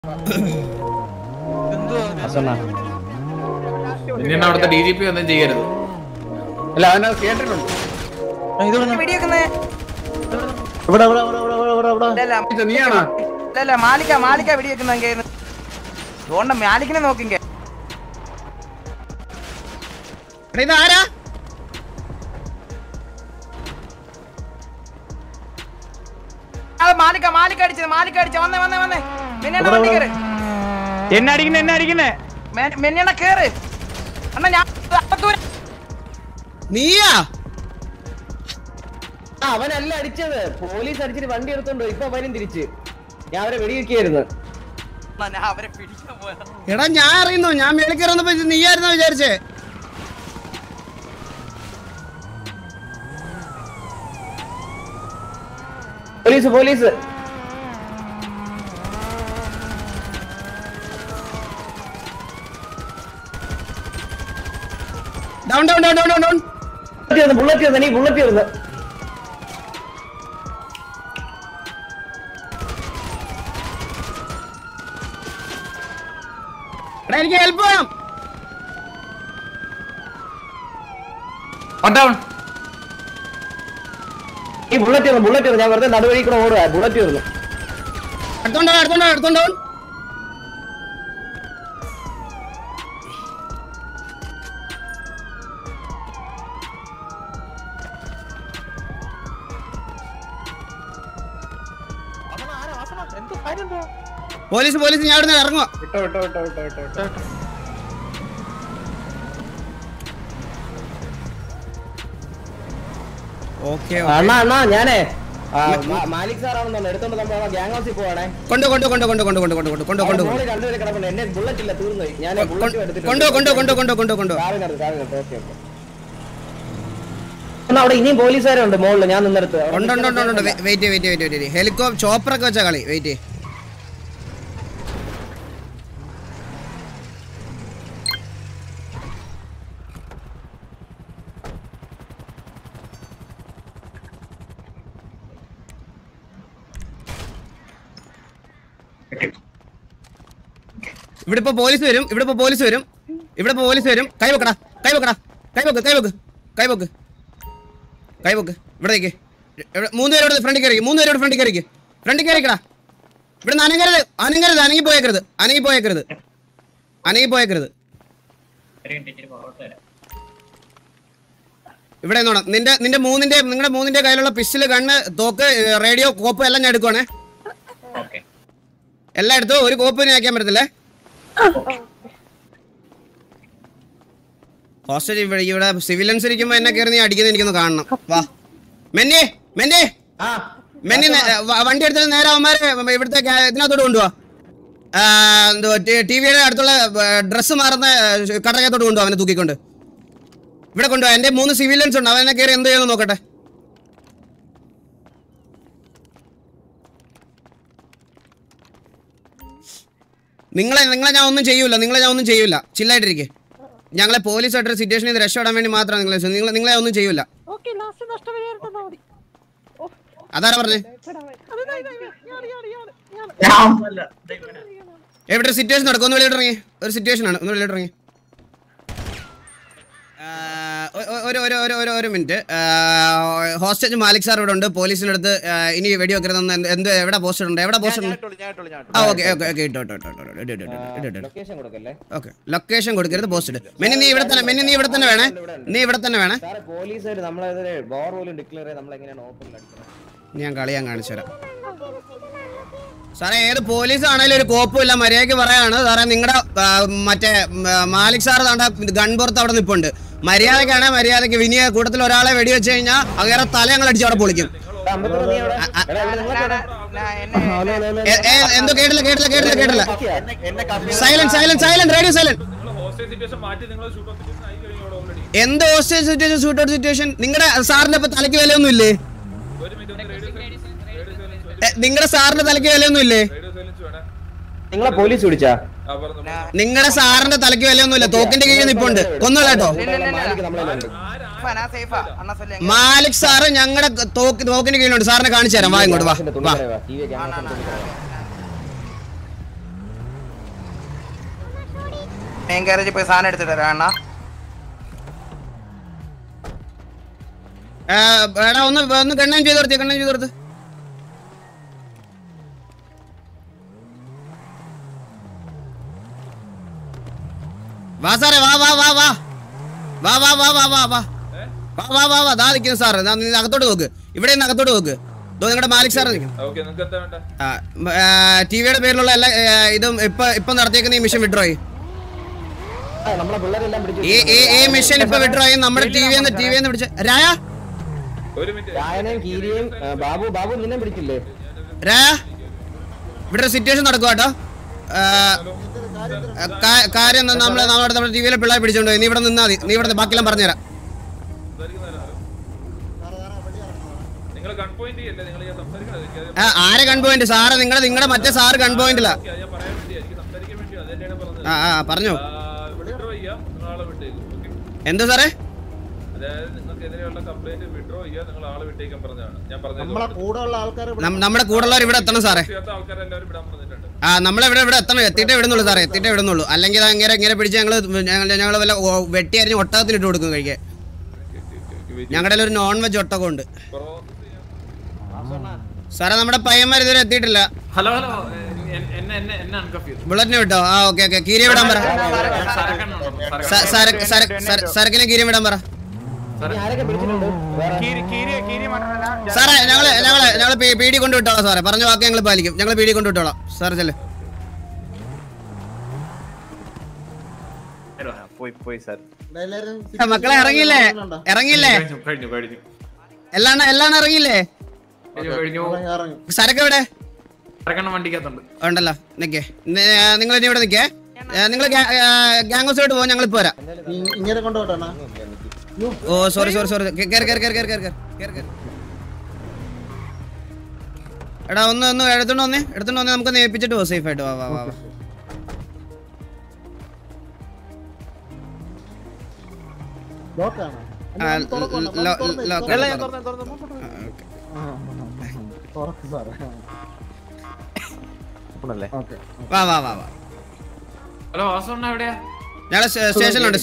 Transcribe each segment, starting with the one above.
പിന്നെ അവിടുത്തെ DGP ഒന്നും ചെയ്യരുത്. അല്ല അവനത് കേട്ടിട്ടുണ്ട്. നീയാണോ? മാലിക്ക വെടിവെക്കുന്ന മാലിക്കിനെ നോക്കിങ്ക. ഇതാരാ? മാലിക്ക അടിച്ചത് വന്നേ എന്നെ അടിക്കുന്നേ മെന്നണ കേറ് അണ്ണ. ഞാൻ നീയാ? അവനല്ല അടിച്ചത്, പോലീസ് അടിച്ചിട്ട് വണ്ടി എടുത്തോണ്ടോ. ഇപ്പൊ വരും തിരിച്ച്. ഞാൻ അവരെ വെടിവെക്കായിരുന്നു. അവരെ പിടിക്കാൻ പോയാ. എടാ ഞാൻ അറിയുന്നു, ഞാൻ മേളിക്കറന്നപ്പോ നീയായിരുന്നോ വിചാരിച്ചേ. Police down down down down down. Bullet നീ ബുള്ളറ്റ് വരുന്നു. എനിക്ക് ഹെൽപ്പ് വേണം. ഈ ബുള്ളറ്റ് വരുന്നു. ഞാൻ വെറുതെ നടുവഴിക്കൂടെ ഓടുക. ബുള്ളറ്റ് വരുന്നു. എടുത്തോണ്ടോ. പോലീസ് ഞാൻ അവിടെ നിന്ന് ഇറങ്ങുക. അണ്ണാ ഞാനേ മാലിക് സാറാണെന്ന് എടുത്തോണ്ട് നമ്മൾ ഗ്യാങ് ഹൗസിൽ പോവാണേ. കൊണ്ടോ. രണ്ടുപേരെ കിടപ്പുണ്ട്. എന്നെ ബുള്ളറ്റ് ഇല്ല, തീർന്നു. ഞാൻ അവിടെ ഇനിയും പോലീസുകാരുണ്ട് മുകളിൽ. ഞാൻ നിന്നെടുത്ത് വെയിറ്റ്. ഹെലികോപ്റ്റർ ചോപ്പറൊക്കെ വെച്ചാ കളി. വെയിറ്റ്. ഇവിടെ ഇപ്പൊ പോലീസ് വരും. കൈവെക്ക്. ഇവിടെ നിൽക്ക്. 3 പേരോട് ഫ്രണ്ടിൽ കയറിക്ക്. ഫ്രണ്ടിൽ കയറിക്കടാ. ഇവിടെ നിന്ന് അനങ്ങരുത്. അനങ്ങി പോയേക്കരുത്. ഇവിടെ നോണം. നിങ്ങളുടെ മൂന്നിന്റെ കയ്യിലുള്ള പിസ്റ്റല്, കണ്ണ്, തോക്ക്, റേഡിയോ, കോപ്പ് എല്ലാം ഞാൻ എടുക്കുവാണേ. എല്ലാം എടുത്തു. ഒരു കോപ്പിന് അയക്കാൻ പറ്റത്തില്ലേ? ഹോസ്റ്റേജ് ഇവിടെ സിവിലിയൻസ് ഇരിക്കുമ്പോ എന്നെ കയറി നീ അടിക്കുന്നത് എനിക്കൊന്ന് കാണണം. വാ മെന്നെ വണ്ടി എടുത്തിട്ട് നേരെ അവന്മാരെ ഇവിടുത്തെ ഇതിനകത്തോട്ട് കൊണ്ടുപോവാ. ടിവിയുടെ അടുത്തുള്ള ഡ്രസ്സ് മാറുന്ന കടക്കകത്തോട്ട് കൊണ്ടുപോവാ. അവനെ തൂക്കിക്കൊണ്ട് ഇവിടെ കൊണ്ടുപോവാ. എന്റെ 3 സിവിലിയൻസ് ഉണ്ട്. അവനെ കയറി എന്ത് ചെയ്യുന്നു നോക്കട്ടെ. നിങ്ങളെ ഞാൻ ഒന്നും ചെയ്യൂല. ചില്ലായിട്ടിരിക്കെ. ഞങ്ങളെ പോലീസായിട്ടൊരു സിറ്റുവേഷനിൽ നിന്ന് രക്ഷപ്പെടാൻ വേണ്ടി മാത്രമാണ് നിങ്ങളെ ഒന്നും ചെയ്യൂല. അതാരാ പറഞ്ഞേ? എവിടെ സിറ്റുവേഷൻ നടക്കും? ഒന്ന് വെളിയിട്ടിറങ്ങി. ഒരു സിറ്റുവേഷൻ ആണ്. ഒന്ന് വെളിയിട്ടിറങ്ങി. ഒരു മിനിറ്റ്. ഹോസ്റ്റേജ് മാലിക് സാർ ഇവിടെ ഉണ്ട്. പോലീസിന്റെ അടുത്ത് ഇനി വെടിവെക്കരുതെന്ന് എവിടെ പോസ്റ്റർ ഉണ്ട്? ലൊക്കേഷൻ കൊടുക്കരുത്. പോസ്റ്റ് ഇട്. മെന്നി നീ ഇവിടെ തന്നെ വേണേ. ഞാൻ കളിയാൻ കാണിച്ചു തരാം സാറേ. ഏത് പോലീസ് ആണെങ്കിലും ഒരു കോപ്പുമില്ല. മര്യാദയ്ക്ക് പറയാണ് സാറേ. നിങ്ങളുടെ മറ്റേ മാലിക് സാർ ഗൺപുറത്ത് അവിടെ നിൽപ്പുണ്ട്. മര്യാദയ്ക്ക് വിനിയ കൂട്ടത്തിൽ ഒരാളെ വെടിവെച്ച് കഴിഞ്ഞാൽ അങ്ങനെ തല ഞങ്ങൾ അടിച്ച് അവിടെ പൊളിക്കും. എന്തോ കേട്ടില്ല. സൈലന്റ്. Radio silent. എന്ത് ഹോസ്റ്റേജ് സിറ്റുവേഷൻ, ഷൂട്ടൗട്ട് സിറ്റുവേഷൻ? നിങ്ങളുടെ സാറിന്റെ ഇപ്പൊ തലയ്ക്ക് വിലയൊന്നും ഇല്ലേ? നിങ്ങളുടെ സാറിന്റെ തലയ്ക്ക് വിലയൊന്നും ഇല്ലേ? നിങ്ങളെ പോലീസ് വിളിച്ചാ? നിങ്ങളുടെ സാറിന്റെ തലയ്ക്ക് വിലയൊന്നുമില്ല. തോക്കിന്റെ കീഴിൽ നിപ്പുണ്ട്. കൊന്നോളൂ കേട്ടോ. മാലിക് സാറ് ഞങ്ങളുടെ തോക്കിന്റെ കീഴിലുണ്ട്. സാറിനെ കാണിച്ചു തരാം. വാ ഇങ്ങോട്ട് വാ. മെയിൻ ഗാരേജിൽ പോയി സാധനം എടുത്തിട്ട് വരാം അണ്ണാ. എടാ ഒന്ന് കണ്ണൻ ചെയ്ത് കൊടുത്ത് വാ സാറേ വാ ദാ നിൽക്കുന്നു സാറ്. അകത്തോട്ട് നോക്ക്, ഇവിടെ നിന്ന് അകത്തോട്ട് നോക്ക്. നിങ്ങളുടെ മാലിക് സാറ് ടിവിയുടെ പേരിലുള്ള എല്ലാ ഇതും ഇപ്പൊ നടത്തിയേക്കുന്ന ഈ മിഷൻ വിഡ്രോ ആയി. ഈ മിഷൻ ഇപ്പൊ വിഡ്രോ ആയി. നമ്മുടെ ടിവിന്ന് പിടിച്ച രായ ഇവിടെ സിറ്റുവേഷൻ നടക്കുക കേട്ടോ. കാര്യം നമ്മുടെ ടിവിയിലെ പിള്ളേരെ പിടിച്ചോണ്ട് നീ ഇവിടെ നിന്നാ മതി. നീ ഇവിടെ ബാക്കിയെല്ലാം പറഞ്ഞുതരാം. ആരെ ഗൺ പോയിന്റ് സാറ്? നിങ്ങളുടെ മറ്റേ സാറ് ഗൺ പോയിന്റില്ല. പറഞ്ഞോ എന്താ സാറേ? നമ്മുടെ കൂടെയുള്ളവർ ഇവിടെ എത്തണം സാറേ. നമ്മളെവിടെ എത്തണം. എത്തിയിട്ടേ വിടുന്നുള്ളൂ സാറേ, എത്തിയിട്ടേ വിടുന്നുള്ളൂ. അല്ലെങ്കിൽ ഇങ്ങനെ പിടിച്ച് ഞങ്ങൾ വല്ല വെട്ടിയരിഞ്ഞ് ഒട്ടകത്തിലിട്ട് കൊടുക്കും കഴിക്കാൻ. ഞങ്ങളുടെ ഒരു നോൺ വെജ് ഒട്ടകം ഉണ്ട് സാറേ. നമ്മുടെ പയ്യന്മാർ ഇതുവരെ എത്തിയിട്ടില്ല. ഹലോ ബുള്ളറ്റിനെ വിട്ടോ? ഓക്കെ കീരിയെ വിടാൻ പറ. സരക്കിനെ കീരിയെ വിടാൻ പറ സാറേ. ഞങ്ങള് പീടി കൊണ്ട് വിട്ടോളാം സാറേ. പറഞ്ഞ വാക്ക് ഞങ്ങൾ പാലിക്കും. ഞങ്ങൾ പീടി കൊണ്ട് വിട്ടോളാം സാറേ. ചെല്ലേ മക്കളെ ഇറങ്ങിയില്ലേ? എല്ലാം ഇറങ്ങിയില്ലേ? സരക്ക് എവിടെ ഉണ്ടല്ലോ. നിക്കേ, നിങ്ങൾ ഇനി ഇവിടെ നിക്കേ. നിങ്ങൾ ഗ്യാങ് ഹൗസിലോട്ട് പോകാൻ ഞങ്ങൾ ഇപ്പൊ വരാം. Oh sorry. എടാ ഒന്ന് എടുത്തോണ്ട് വന്നേ. നമുക്കൊന്ന് ഏൽപ്പിച്ചിട്ട് പോ സേഫ് ആയിട്ട്. വാ ഹലോ വാസവണ്ണ എവിടെയാ? ഞങ്ങള് സ്റ്റേഷനിലുണ്ട്.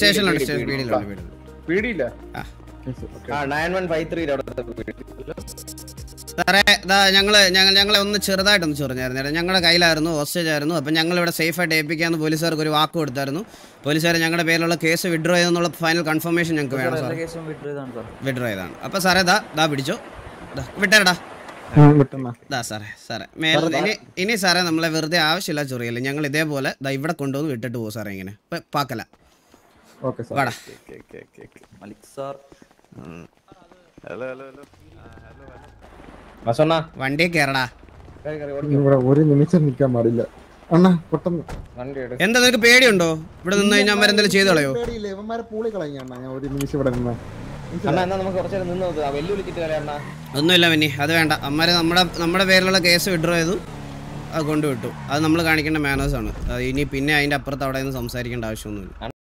സാറേ ഞങ്ങളെ ഒന്ന് ചെറുതായിട്ടൊന്ന് ചൊറിഞ്ഞായിരുന്നു. ഞങ്ങളുടെ കയ്യിലായിരുന്നു, ഹോസ്റ്റേജ് ആയിരുന്നു. അപ്പം ഞങ്ങളിവിടെ സേഫായിട്ട് ഏൽപ്പിക്കാമെന്ന് പോലീസുകാർക്ക് ഒരു വാക്ക് കൊടുത്തായിരുന്നു. പോലീസുകാർ ഞങ്ങളുടെ പേരിലുള്ള കേസ് വിഡ്രോ ചെയ്തെന്നുള്ള ഫൈനൽ കൺഫർമേഷൻ ഞങ്ങൾക്ക് വേണം സാർ. വിഡ്രോ ചെയ്താണ്. അപ്പം സാറേ ദാ പിടിച്ചോ, വിട്ടേടാ. സാറേ ഇനി സാറേ നമ്മളെ വെറുതെ ആവശ്യമില്ല ചൊറിയല്ലേ. ഞങ്ങൾ ഇതേപോലെ ഇവിടെ കൊണ്ടുവന്ന് വിട്ടിട്ട് പോകും സാറേ. ഇങ്ങനെ പാക്കല വാടാ. വണ്ടി കേറടാ. ഒരു നിമിഷം നിൽക്കാൻ പാടില്ല അണ്ണാ. പെട്ടെന്ന് എന്താ നിനക്ക് പേടിയുണ്ടോ? ഇവിടെ നിന്ന് കഴിഞ്ഞാൽ അമ്മ എന്തെങ്കിലും ചെയ്ത് കളയോ? ഒന്നുമില്ല മിന്നി, അത് വേണ്ട. അമ്മമാര് നമ്മുടെ പേരിലുള്ള കേസ് വിഡ്രോ ചെയ്തു, അത് കൊണ്ടുവിട്ടു. അത് നമ്മൾ കാണിക്കേണ്ട മാനേഴ്സാണ്. ഇനി പിന്നെ അതിന്റെ അപ്പുറത്ത് അവിടെ നിന്ന് സംസാരിക്കേണ്ട ആവശ്യമൊന്നുമില്ല.